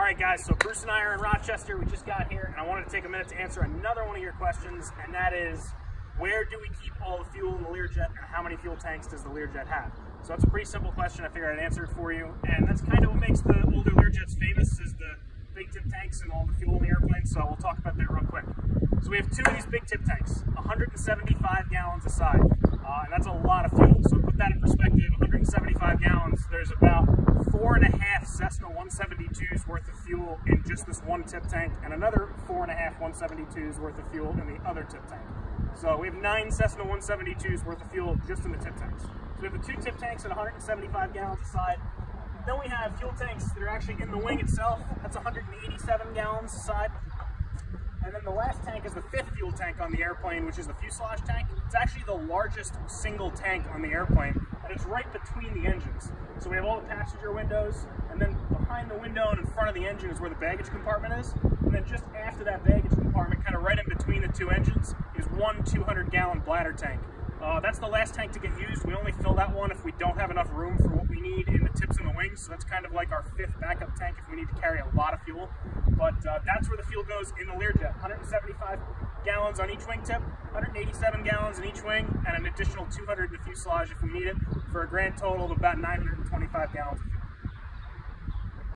right, guys, so Bruce and I are in Rochester. We just got here, and I wanted to take a minute to answer another one of your questions, and that is, where do we keep all the fuel in the Learjet, and how many fuel tanks does the Learjet have? So that's a pretty simple question. I figured I'd answer it for you, and that's kind of what makes the older Learjets famous, is the big tip tanks and all the fuel in the airplane, so we'll talk about that real quick. So we have two of these big tip tanks, 175 gallons a side, and that's a lot of fuel. So to put that in perspective, 175 gallons, there's about 4.5 Cessna 172s worth of fuel in just this one tip tank, and another 4.5 172s worth of fuel in the other tip tank. So we have 9 Cessna 172s worth of fuel just in the tip tanks. So we have the two tip tanks at 175 gallons a side. Then we have fuel tanks that are actually in the wing itself. That's 187 gallons a side. And then the last tank is the 5th fuel tank on the airplane, which is the fuselage tank. It's actually the largest single tank on the airplane, and it's right between the engines. So we have all the passenger windows, and then behind the window and in front of the engine is where the baggage compartment is. And then just after that baggage compartment, kind of right in between the two engines, is one 200-gallon bladder tank. That's the last tank to get used. We only fill that one if we don't have enough room for what we need in the tips and the wings. So that's kind of like our 5th backup tank if we need to carry a lot of fuel. But that's where the fuel goes in the Learjet. 175 gallons on each wingtip, 187 gallons in each wing, and an additional 200 in the fuselage if we need it, for a grand total of about 925 gallons of fuel.